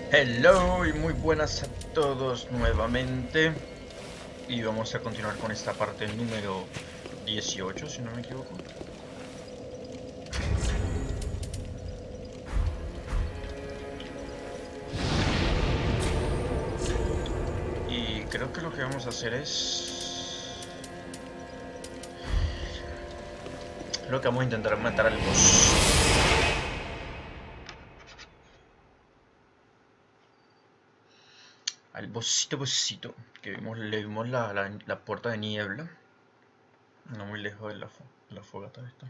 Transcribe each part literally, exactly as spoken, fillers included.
Hello y muy buenas a todos nuevamente. Y vamos a continuar con esta parte número dieciocho, si no me equivoco. Y creo que lo que vamos a hacer es... Lo que vamos a intentar es matar al boss. Al bossito, bossito. Que vimos, le vimos la, la, la puerta de niebla. No muy lejos de la, fo la fogata esta.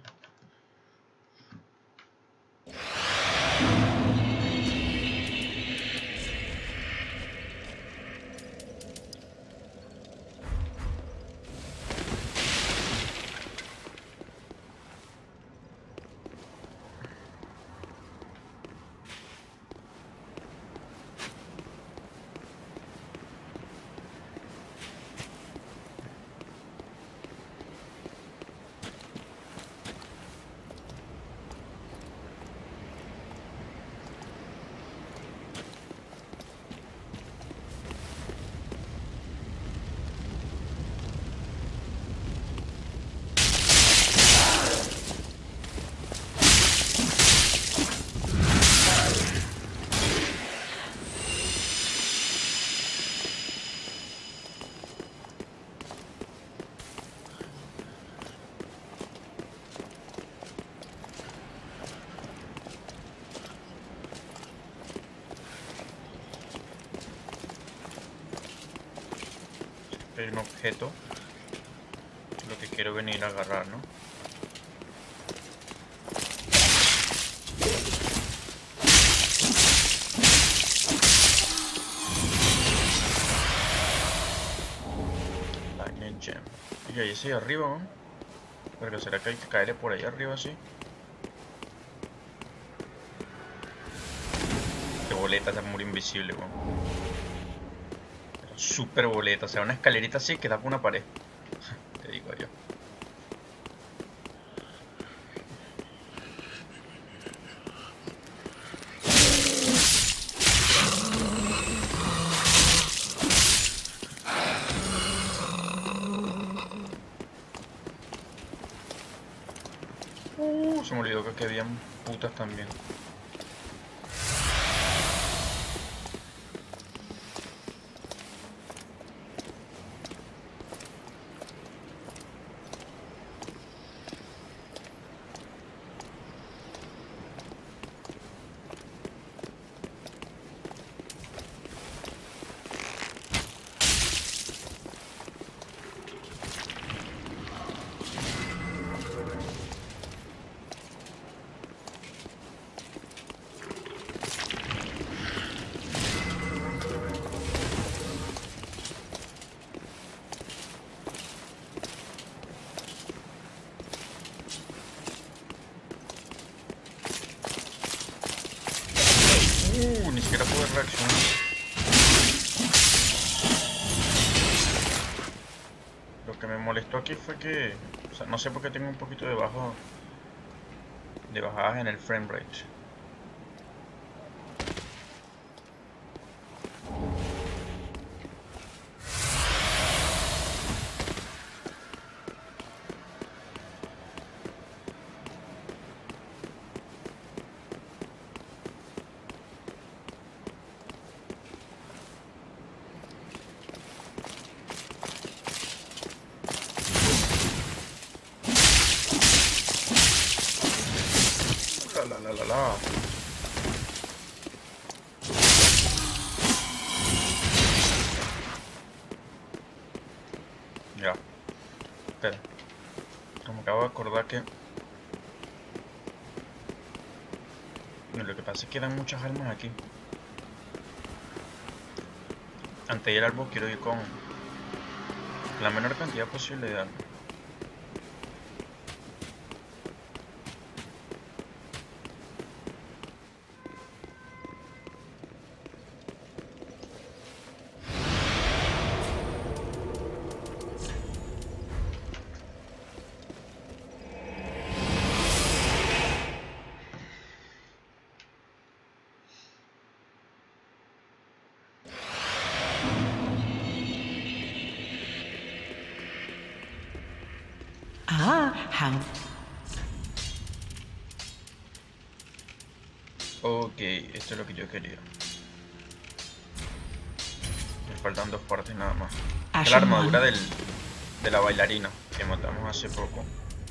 Hay un objeto. Es lo que quiero venir a agarrar, ¿no? Lightning Gem. Y ahí ese de arriba, ¿no? Pero será que hay que caerle por ahí arriba así. Qué boleta, esa muro invisible, weón. Super boleta, o sea, una escalerita así que da por una pared. Te digo yo. Uh, se me olvidó que aquí habían putas también. Uh, ni siquiera pude reaccionar. Lo que me molestó aquí fue que... O sea, no sé por qué tengo un poquito de bajo... De bajadas en el frame rate. La la la la. Ya. Espera. Como acabo de acordar que... No, lo que pasa es que dan muchas armas aquí. Antes de ir al árbol quiero ir con la menor cantidad posible de armas. how. Ok, esto es lo que yo quería. Me faltan dos partes nada más. Esta es la armadura del, de la bailarina que matamos hace poco.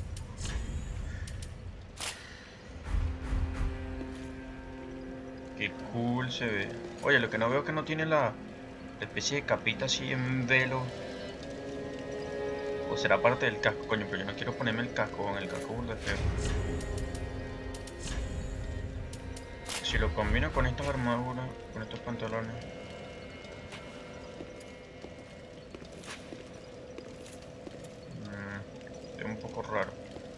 Qué cool se ve. Oye, lo que no veo es que no tiene la, la especie de capita así en velo. O será parte del casco, coño, pero yo no quiero ponerme el casco con el casco burda feo. Si lo combino con estas armaduras, con estos pantalones. Mmm, es un poco raro.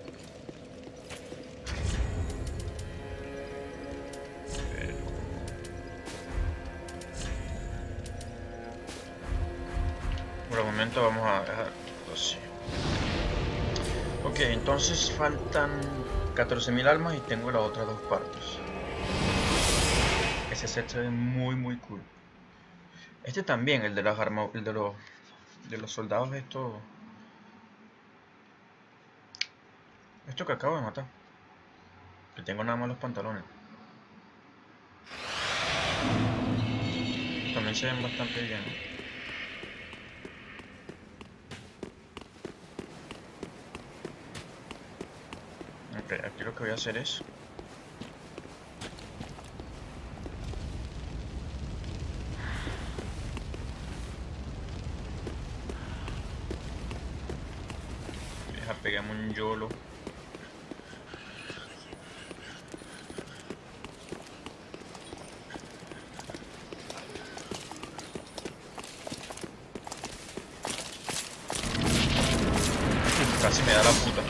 Pero... por el momento vamos a dejar así. Ok, entonces faltan catorce mil almas y tengo las otras dos partes. Ese set se ve muy muy cool. Este también, el de las armas, el de los de los soldados estos. Esto que acabo de matar. Que tengo nada más los pantalones. También se ven bastante bien. Ok, aquí lo que voy a hacer es deja pegarme un YOLO. Casi me da la puta.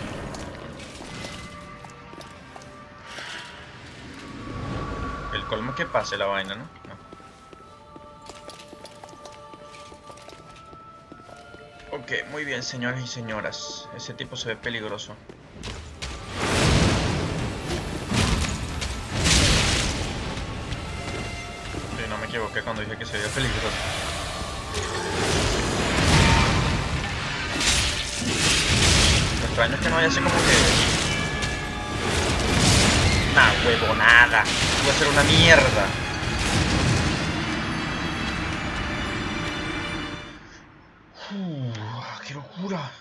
El colmo es que pase la vaina, ¿no? No. Ok, muy bien, señores y señoras. Ese tipo se ve peligroso. Sí, no me equivoqué cuando dije que se veía peligroso. Lo extraño es que no haya así como que... nah, huevonada. Voy a hacer una mierda. Uh, ¡qué locura!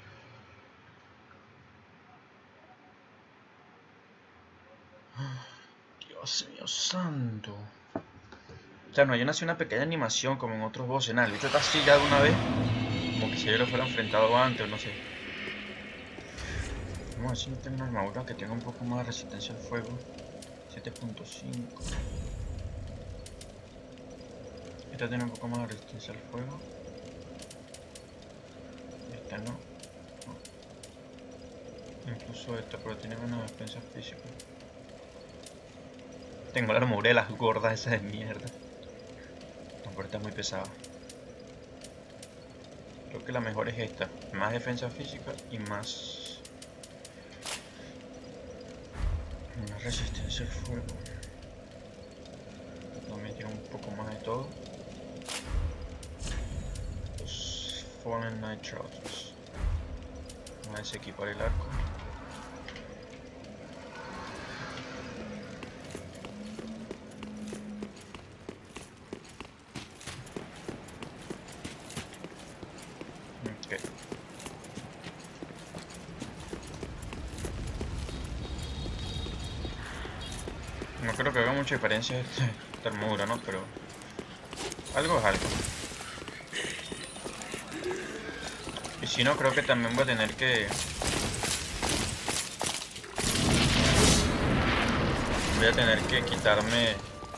Dios mío santo. O sea, no hay una, así una pequeña animación como en otros bosses. Nada, el bicho está así ya de una vez. Como que si yo lo fuera enfrentado antes o no sé. Vamos a ver si no tengo una armadura que tenga un poco más de resistencia al fuego. siete punto cinco. Esta tiene un poco más de resistencia al fuego. Esta no. no. Incluso esta, pero tiene menos defensa física. Tengo la armadura de las gordas esas de mierda. La puerta es muy pesada. Creo que la mejor es esta. Más defensa física y más... más resistencia al fuego. También tiene un poco más de todo. Los Fallen Night Trousers. Vamos a desequipar el arco. Okay. No creo que haga mucha diferencia esta armadura, ¿no? Pero algo es algo. Y si no, creo que también voy a tener que... voy a tener que quitarme...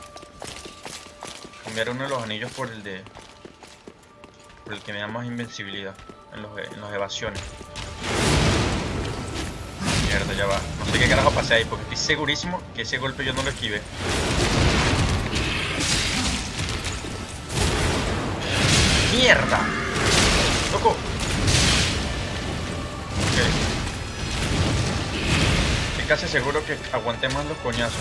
cambiar uno de los anillos por el de... por el que me da más invencibilidad en los, en las evasiones. Mierda, ya va. No sé qué carajo pasé ahí, porque estoy segurísimo que ese golpe yo no lo esquivé. ¡Mierda! ¡Loco! Ok. Estoy casi seguro que aguanté más los coñazos.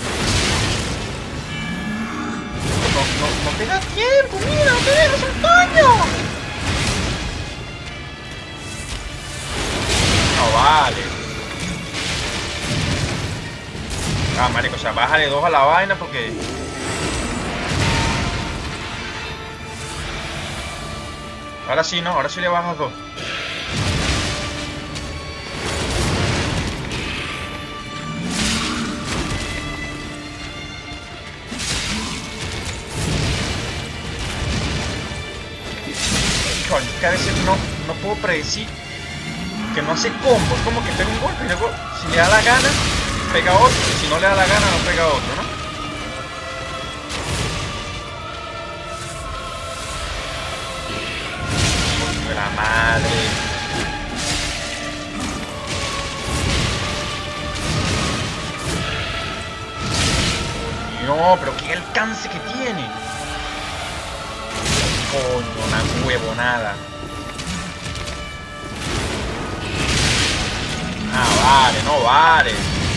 No, no, no te da tiempo, mira, no te dejas un coño. No vale. Ah, marico, o sea, bájale dos a la vaina porque... Ahora sí, ¿no? Ahora sí le bajas dos. Coño, que a veces no, no puedo predecir que no hace combo. Es como que pega un golpe y luego, si le da la gana, pega otro. Y si no le da la gana, no pega otro, ¿no? Coño de la madre. No, pero qué alcance que tiene. Coño, una huevonada. Ah, vale, no vale.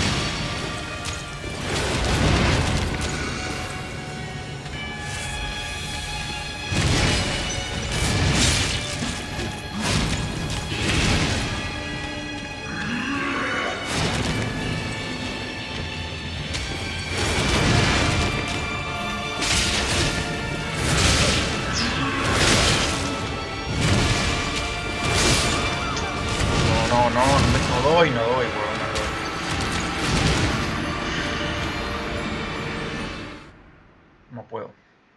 No, no, no, no doy, no doy, weón, no doy. No puedo.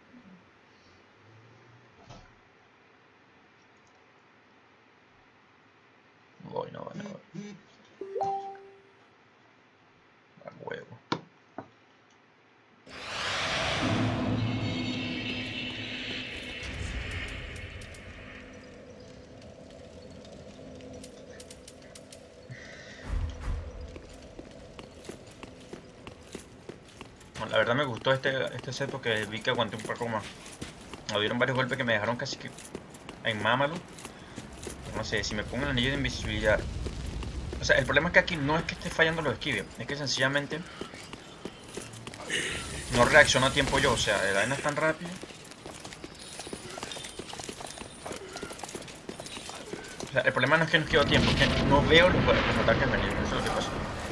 No doy, no doy, no doy. A huevo. No, la verdad me gustó este, este set porque vi que aguanté un poco más. Me dieron varios golpes que me dejaron casi que en mámalo. No sé, si me pongo el anillo de invisibilidad. O sea, el problema es que aquí no es que esté fallando los esquives, es que sencillamente no reacciono a tiempo yo. O sea, la vaina es tan rápido. O sea, el problema no es que no esquivo a tiempo, es que no veo los, los ataques venir. Eso es lo que pasa.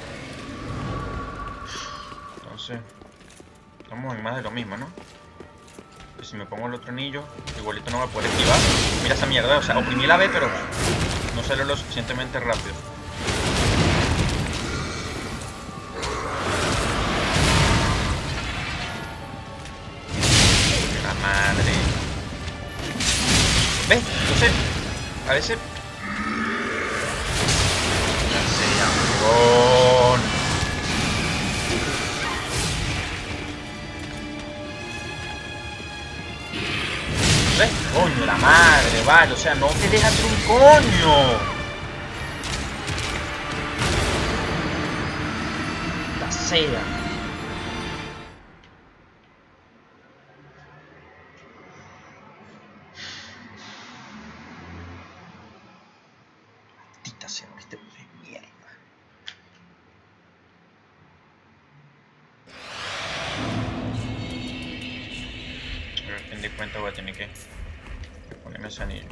Entonces, estamos en más de lo mismo, ¿no? Que si me pongo el otro anillo, igualito no va a poder esquivar. Mira esa mierda, o sea, oprimí la B, pero no salió lo suficientemente rápido. La madre. ¿Ves? Entonces, a veces... Ya sea, amor. ¿Ves? Coño, la madre, vale, o sea, no te deja hacer un coño. La sea. Maldita sea, este de mierda. Pero a fin de cuentas voy a tener que ponerme ese anillo.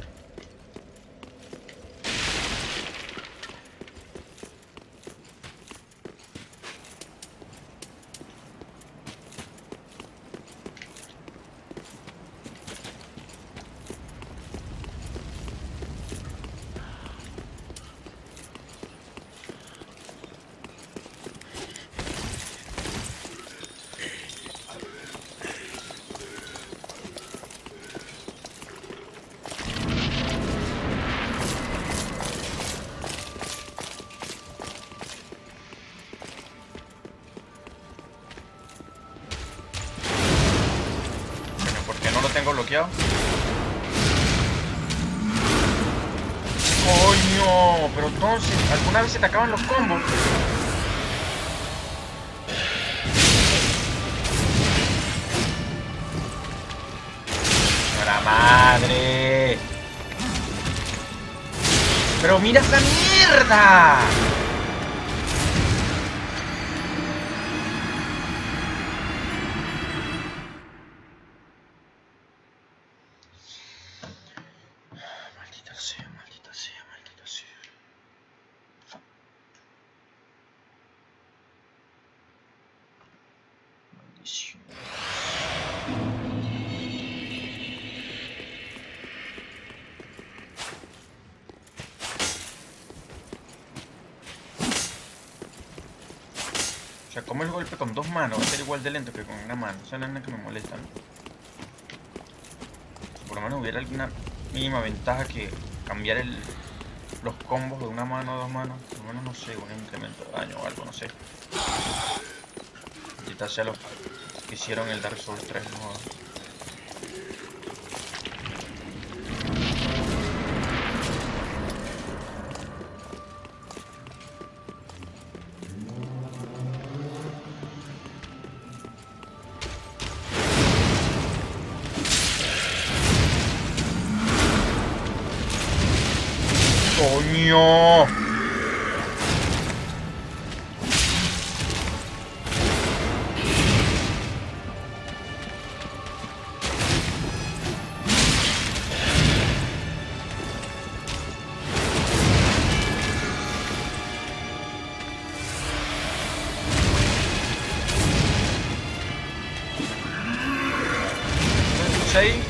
Tengo bloqueado. Coño, pero entonces, ¿alguna vez se te acaban los combos? ¡La madre! ¡Pero mira esa mierda! Maldita sea, maldita sea, maldita sea. como el golpe con dos manos va a ser igual de lento que con una mano. Esa es la que me molesta, ¿no? Si por lo menos hubiera alguna mínima ventaja que cambiar el, los combos de una mano a dos manos. Por lo menos, no sé, un incremento de daño o algo, no sé. Quizás sea lo que hicieron el Dark Souls tres, ¿no? ¡Coño! Ahí.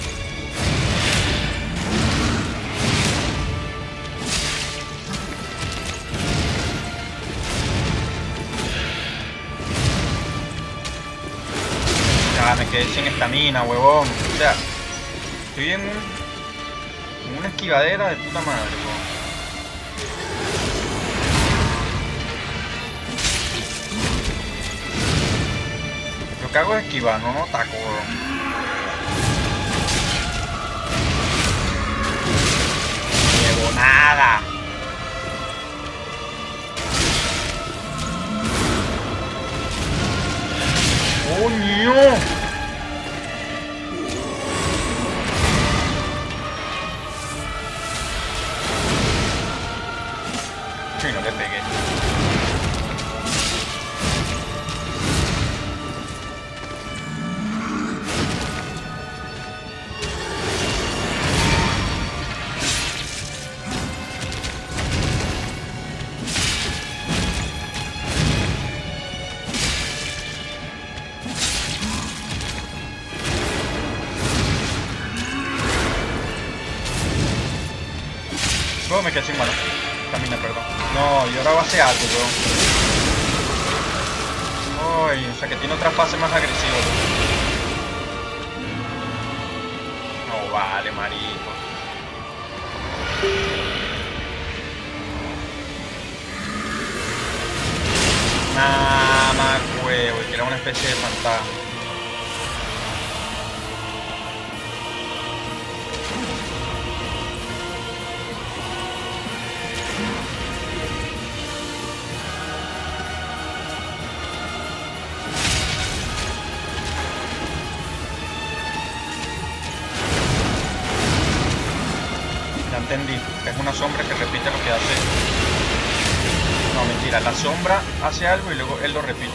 Ya me quedé sin estamina, huevón. O sea, estoy en, un, en una esquivadera de puta madre, huevón. Lo que hago es esquivar, no no ataco, huevón. Nada. ¡Coño! Sí, no le pegué. Luego me quedé sin mano. Camina, perdón. No, y ahora va a ser algo, weón. Ay, o sea que tiene otra fase más agresiva. No vale, marico. Nah, más huevo, y que era una especie de fantasma. Entendí, es una sombra que repite lo que hace. No, mentira, la sombra hace algo y luego él lo repite.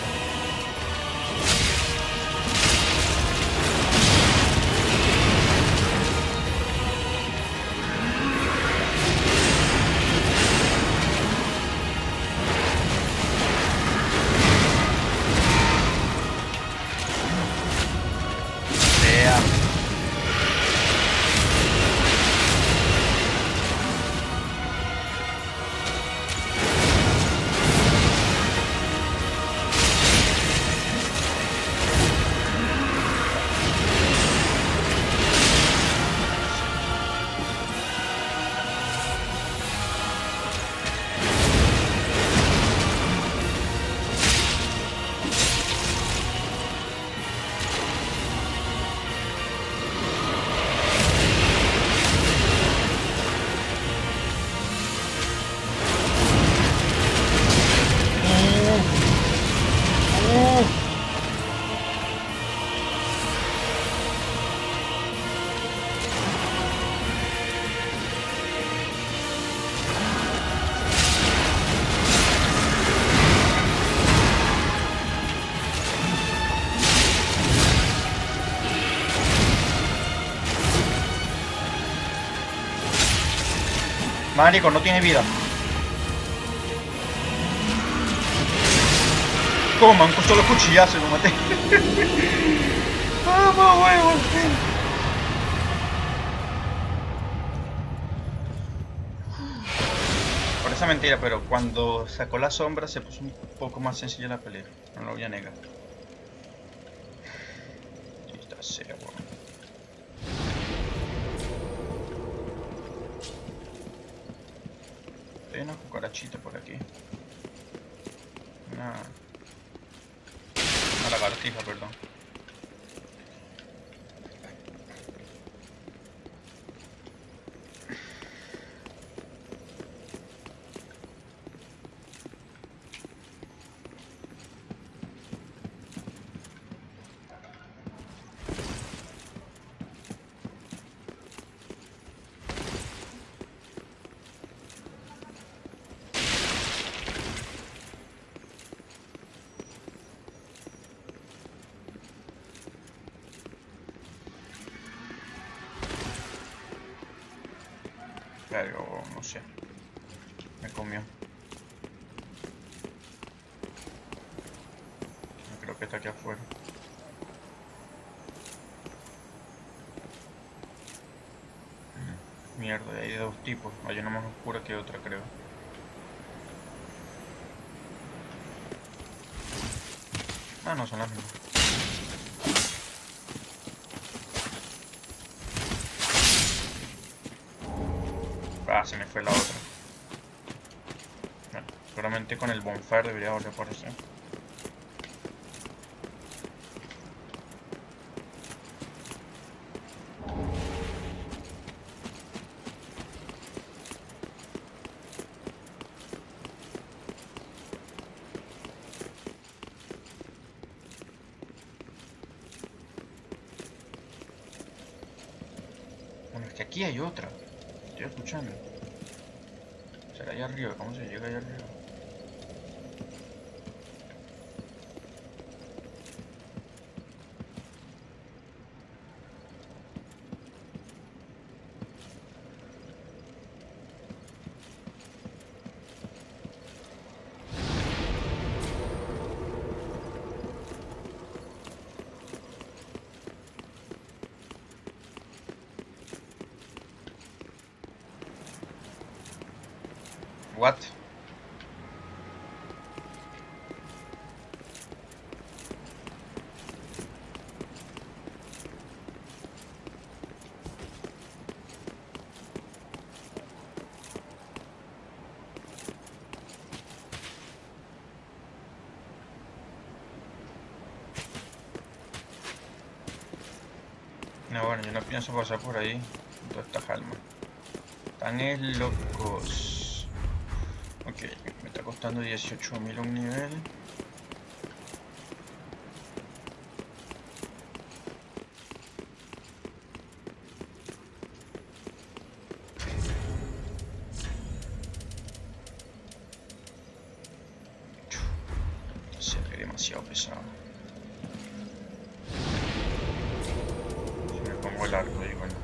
Marico, no tiene vida. Toma, un solo cuchillazo y lo maté. ¡Vamos, huevos! Por esa esa mentira, pero cuando sacó la sombra se puso un poco más sencilla la pelea. No lo voy a negar. Sí, está serio, weón. Hay una cucarachita por aquí. Una... Una lagartija, perdón. Pero no sé. Me comió. Creo que está aquí afuera. Mierda, hay de dos tipos. Hay una más oscura que otra, creo. Ah, no, son las mismas. Ah, se me fue la otra. Bueno, seguramente con el bonfire debería volver a aparecer. Bueno, es que aquí hay otra. Estoy escuchando. ¿Será allá arriba? ¿Cómo se llega allá arriba? What? No, bueno, yo no pienso pasar por ahí. Todas estas almas. Están es locos. Ok, me está costando dieciocho mil un nivel. Se ve demasiado pesado. Si me pongo el arco y bueno.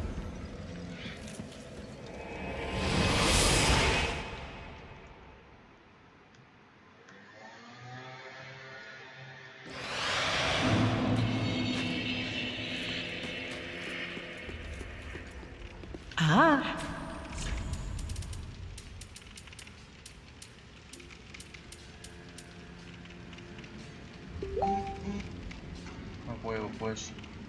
Ah. No puedo, pues.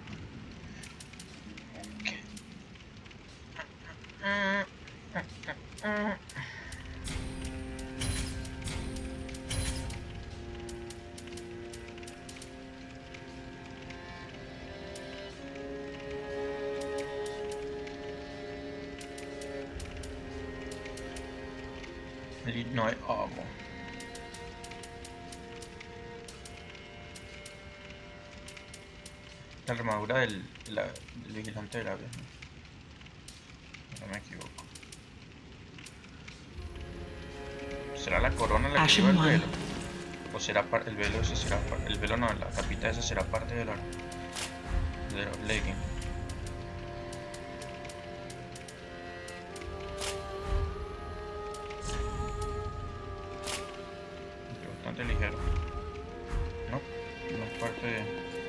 No hay ammo. La armadura del, la, del vigilante de la vez, ¿no? No me equivoco. ¿Será la corona la que lleva el velo? ¿O será parte el velo ese será el velo no, la capita esa será parte de, la, de los leggings? Bastante ligero. No, no es parte de...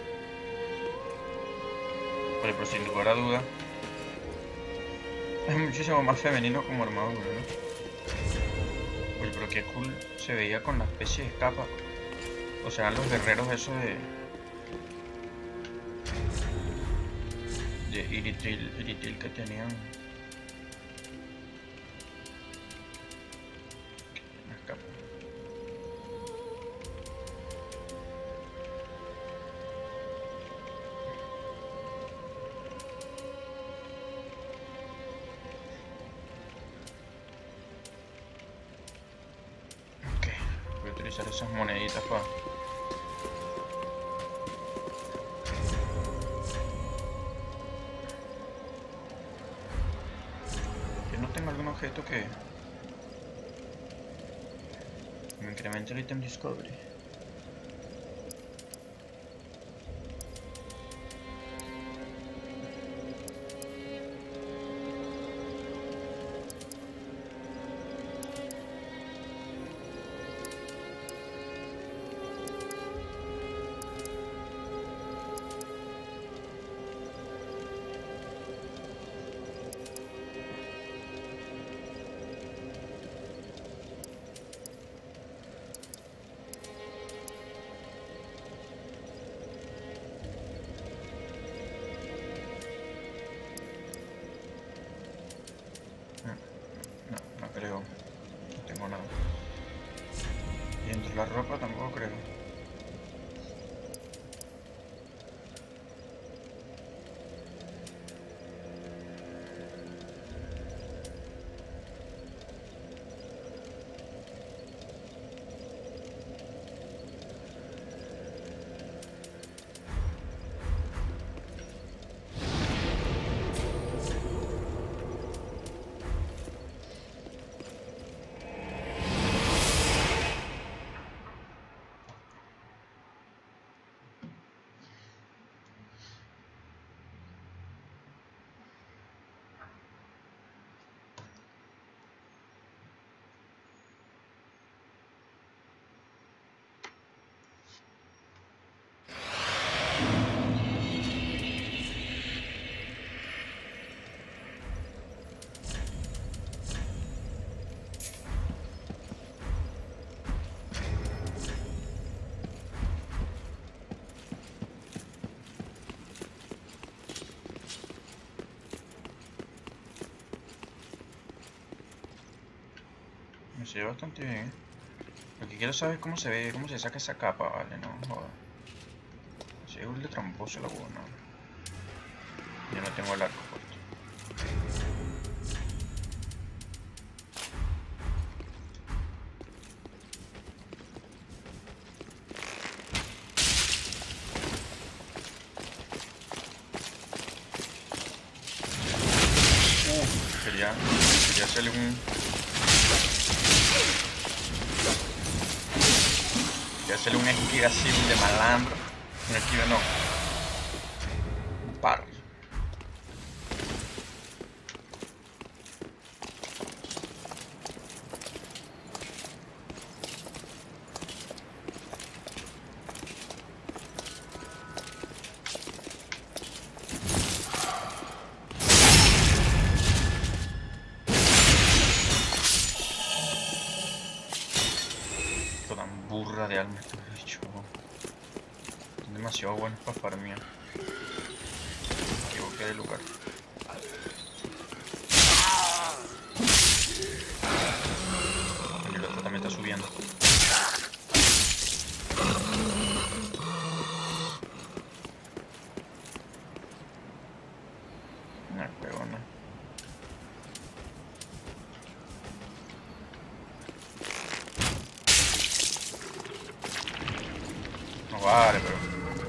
Pero, pero sin lugar a duda es muchísimo más femenino como armadura, ¿no? Oye, pero qué cool se veía con la especie de capa. O sea, los guerreros esos de... De Iritril, Iritril que tenían... Las capas. Ok, voy a utilizar esas moneditas para... Tengo algún objeto que me incremente el item discovery. Creo, no tengo nada. Y entre la ropa tampoco creo. Se ve bastante bien. Lo que quiero saber es cómo se ve, cómo se saca esa capa, vale, no joder. Se ve un de tramposo la buena. Yo no tengo el arco puesto. Uf, quería, quería hacerle un... Voy a hacerle un esquive así de malandro. Un esquive no. Un par. Burra de alma este bicho. Son demasiado buenos para farmear. Me equivoqué de lugar. El otro también está subiendo. No, pero no. Vale, pero...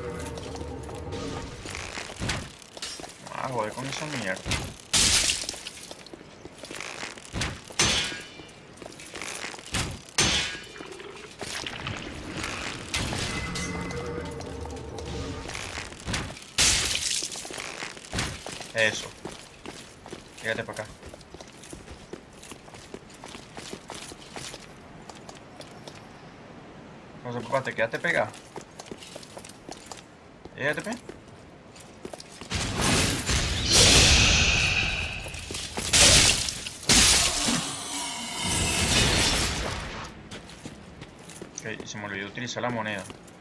Ah, joder con esa mierda. Eso. Quédate para acá. No sé, papá, te quedaste pegado. E T P. Ok, se me olvidó utilizar la moneda.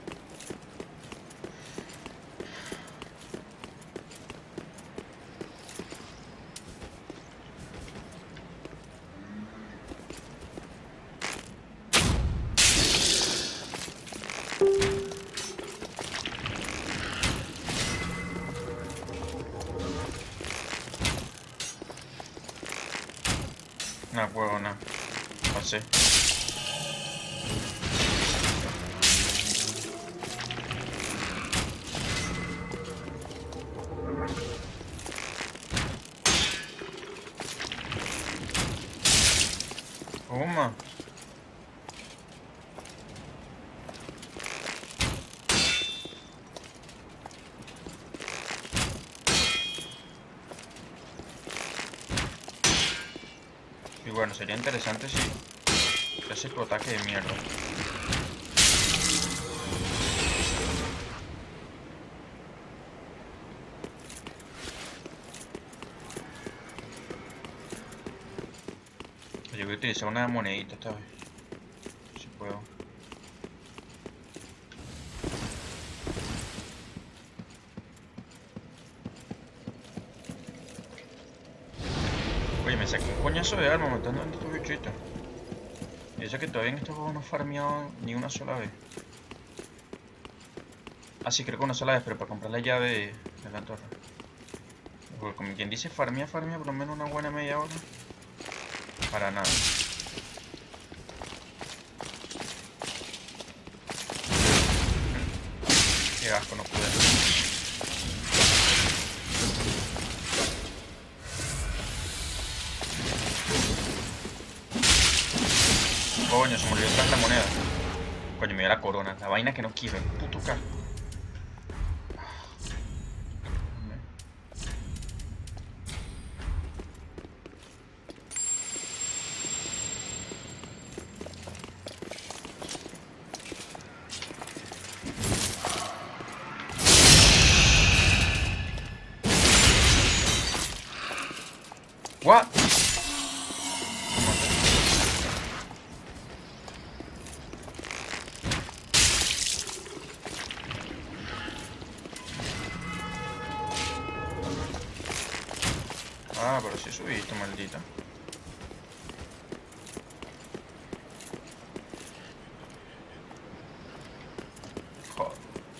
No huevo, no. Pasé. Toma. Y bueno, sería interesante si hace tu ataque de mierda. Yo voy a utilizar una monedita esta vez. Si puedo. Oye, me saqué un coñazo de arma matando a estos bichitos. Y eso que todavía en estos juegos no he farmeado ni una sola vez. Ah, sí, creo que una sola vez, pero para comprar la llave de, de la torre. Porque como quien dice, farmea, farmea por lo menos una buena media hora. Para nada. Qué asco, no pude. Coño, se me olvidó traer la moneda. Coño, me dio la corona. La vaina que no quiero, el puto K. What? Ah, pero sí subiste, maldita. Joder.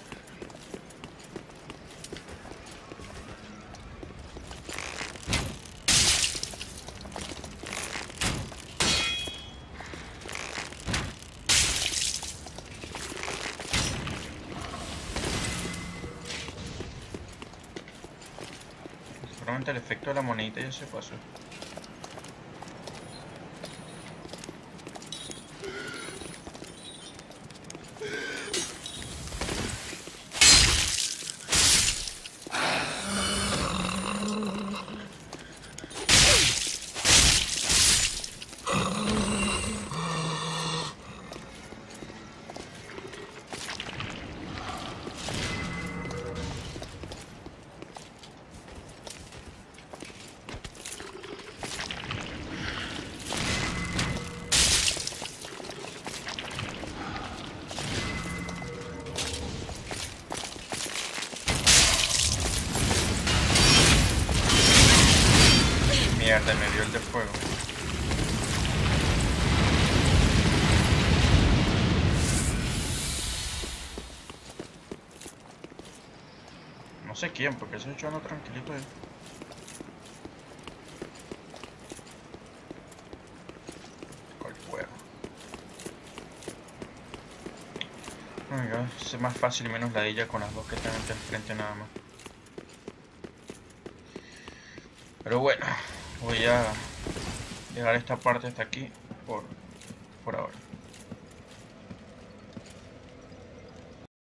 Seguramente el efecto de la monedita ya se pasó. Mierda, me dio el de fuego. No sé quién, porque se echando tranquilito ahí. Con el fuego. Oiga, es más fácil y menos ladilla con las dos que están al frente nada más. Pero bueno, voy a dejar esta parte hasta aquí por, por ahora.